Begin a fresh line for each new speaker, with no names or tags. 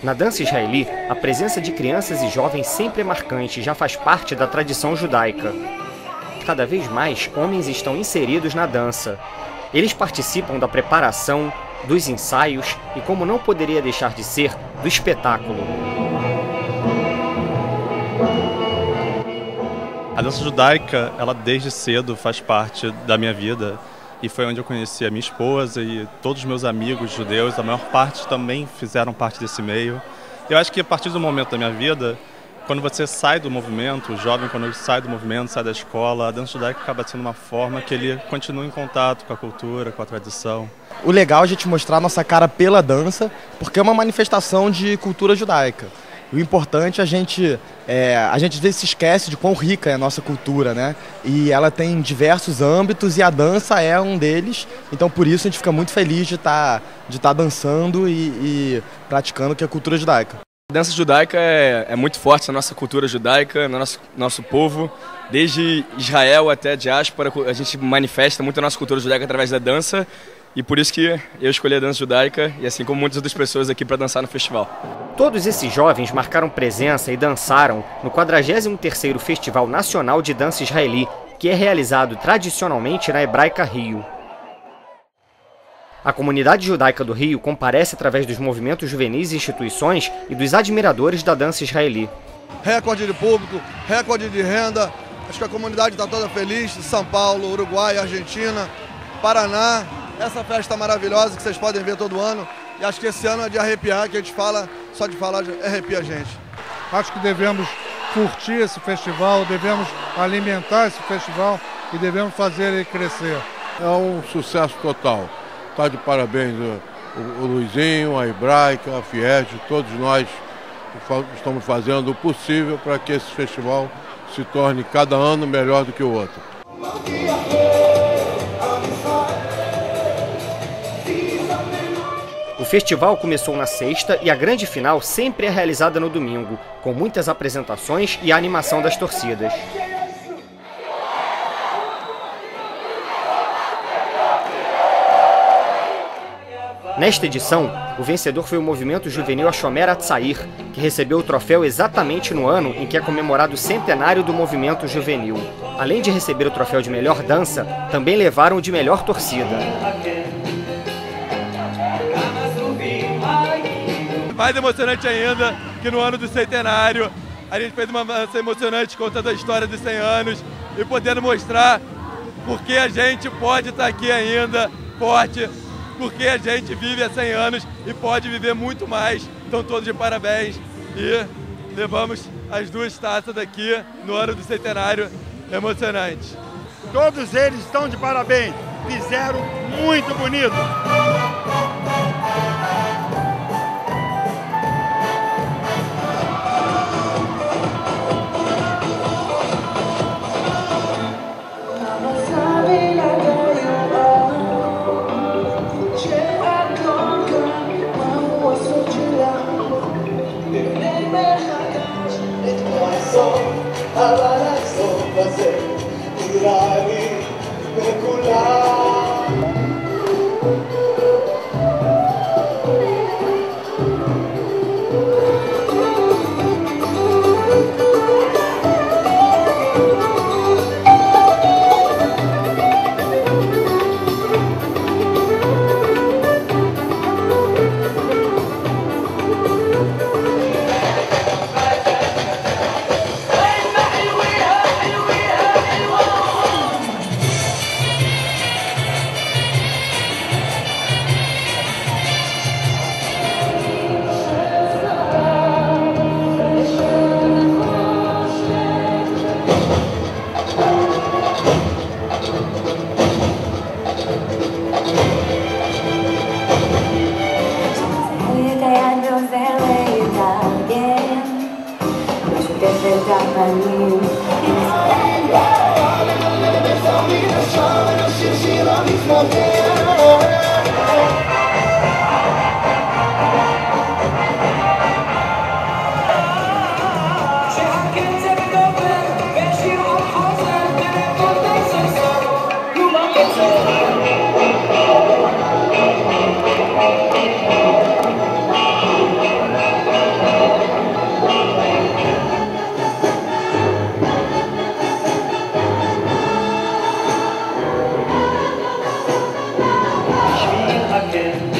Na dança israeli, a presença de crianças e jovens sempre é marcante e já faz parte da tradição judaica. Cada vez mais, homens estão inseridos na dança. Eles participam da preparação, dos ensaios e, como não poderia deixar de ser, do espetáculo.
A dança judaica, ela desde cedo faz parte da minha vida. E foi onde eu conheci a minha esposa e todos os meus amigos judeus, a maior parte também fizeram parte desse meio. Eu acho que a partir do momento da minha vida, quando você sai do movimento, o jovem quando ele sai do movimento, sai da escola, a dança judaica acaba sendo uma forma que ele continua em contato com a cultura, com a tradição.
O legal é a gente mostrar a nossa cara pela dança, porque é uma manifestação de cultura judaica. O importante é a gente às vezes se esquece de quão rica é a nossa cultura, né? E ela tem diversos âmbitos e a dança é um deles. Então por isso a gente fica muito feliz de estar dançando e praticando o que é a cultura judaica.
A dança judaica é muito forte na nossa cultura judaica, no nosso povo. Desde Israel até a diáspora, a gente manifesta muito a nossa cultura judaica através da dança. E por isso que eu escolhi a dança judaica, e assim como muitas outras pessoas aqui para dançar no festival.
Todos esses jovens marcaram presença e dançaram no 43º Festival Nacional de Dança Israeli, que é realizado tradicionalmente na Hebraica Rio. A comunidade judaica do Rio comparece através dos movimentos juvenis e instituições e dos admiradores da dança israeli.
Recorde de público, recorde de renda, acho que a comunidade está toda feliz, São Paulo, Uruguai, Argentina, Paraná. Essa festa maravilhosa que vocês podem ver todo ano. E acho que esse ano é de arrepiar, que a gente fala, só de falar arrepia a gente.
Acho que devemos curtir esse festival, devemos alimentar esse festival e devemos fazer ele crescer.
É um sucesso total. Está de parabéns o Luizinho, a Hebraica, a Fied, todos nós estamos fazendo o possível para que esse festival se torne cada ano melhor do que o outro.
O festival começou na sexta e a grande final sempre é realizada no domingo, com muitas apresentações e a animação das torcidas. Nesta edição, o vencedor foi o movimento juvenil Hashomer Hatzair, que recebeu o troféu exatamente no ano em que é comemorado o centenário do movimento juvenil. Além de receber o troféu de melhor dança, também levaram o de melhor torcida.
Mais emocionante ainda que no ano do centenário a gente fez uma dança emocionante contando a história dos 100 anos e podendo mostrar porque a gente pode estar aqui ainda forte, porque a gente vive há 100 anos e pode viver muito mais. Então todos de parabéns e levamos as 2 taças daqui no ano do centenário, emocionante.
Todos eles estão de parabéns, fizeram muito bonito.
again.